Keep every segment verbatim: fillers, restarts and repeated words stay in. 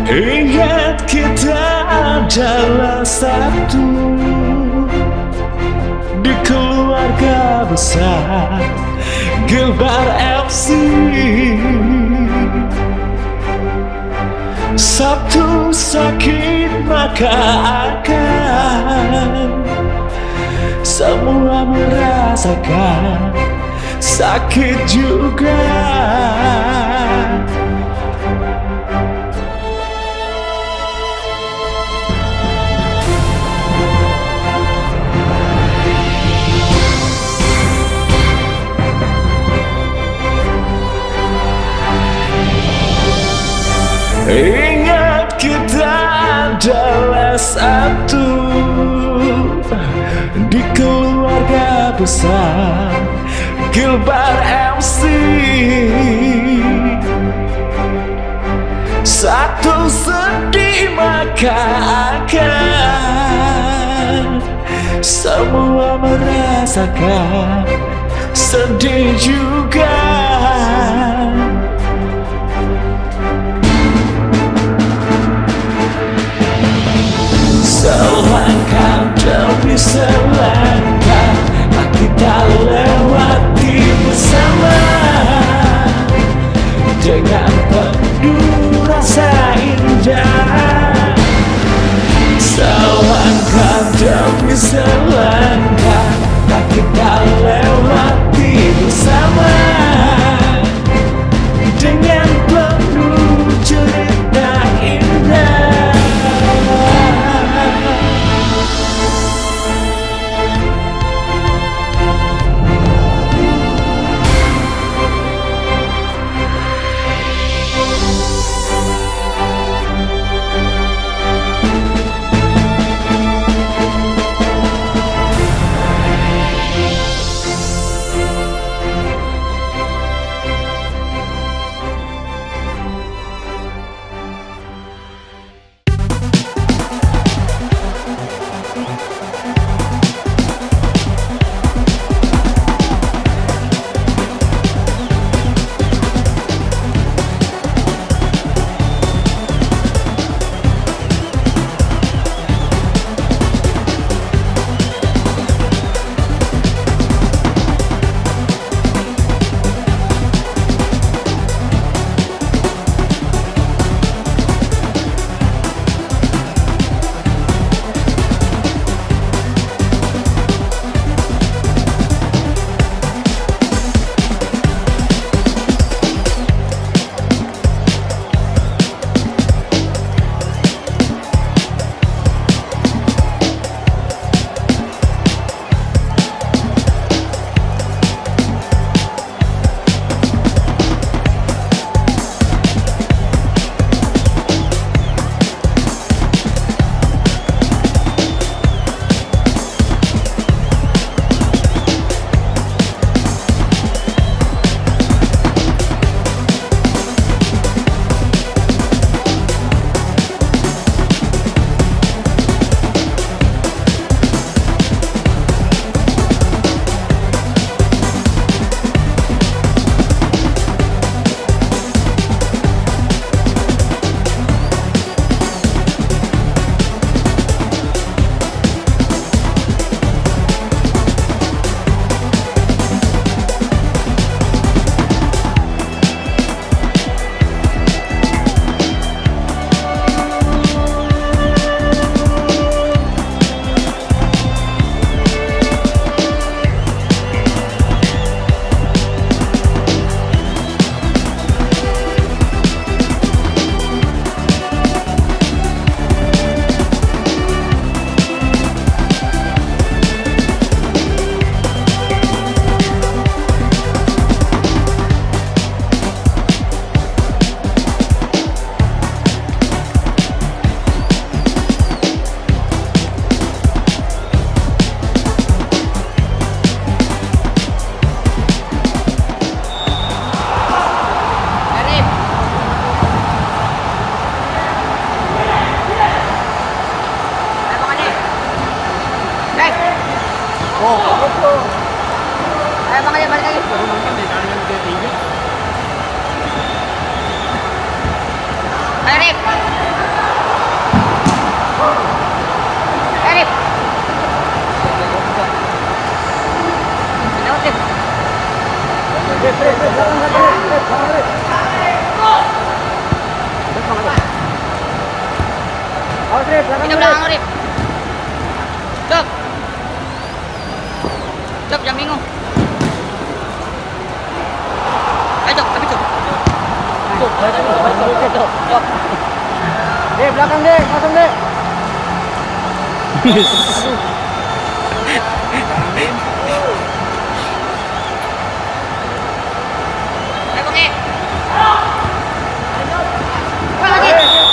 Ingat kita adalah satu di keluarga besar Gilbar F C. Satu sakit maka akan semua merasakan sakit juga. Ingat kita adalah satu di keluarga besar Gilbar F C. Satu sedih maka akan semua merasakan sedih juga. Selangkah demi selangkah kita lewati bersama, dengan penuh rasa indah. Selangkah demi selangkah kita lewati bersama, dengan penuh cerita indah. Kita belakang Rip. Cok. Cok jam minggu. Ayo Cok, tapi Cok. Cok, Cok, Cok, Cok. Dek, belakang dek, kosong dek. Ayo Bang. Wah lagi.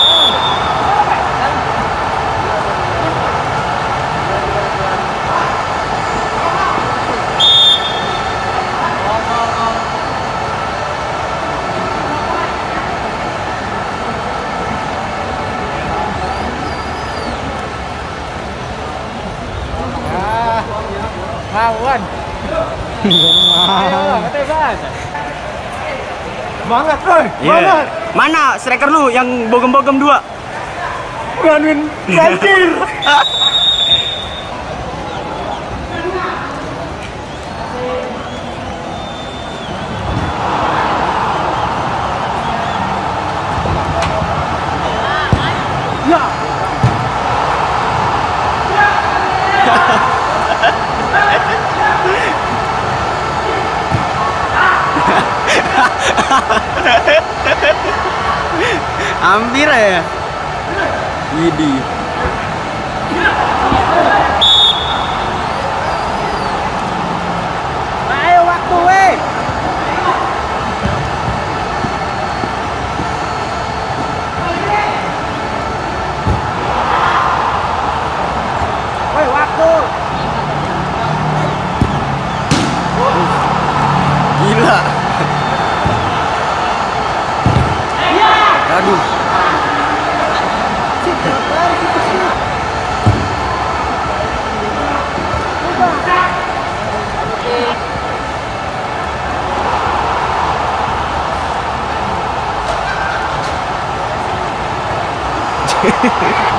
Kawan. Ayo, ketebas. Semangat, coy. Semangat. Mana striker lu yang bogem-bogem dua? Nganuin banjir. Ya. Hampir ya. Idi. Ayo waktu weh. Woi waktu. Gila. Aduh. Hehehe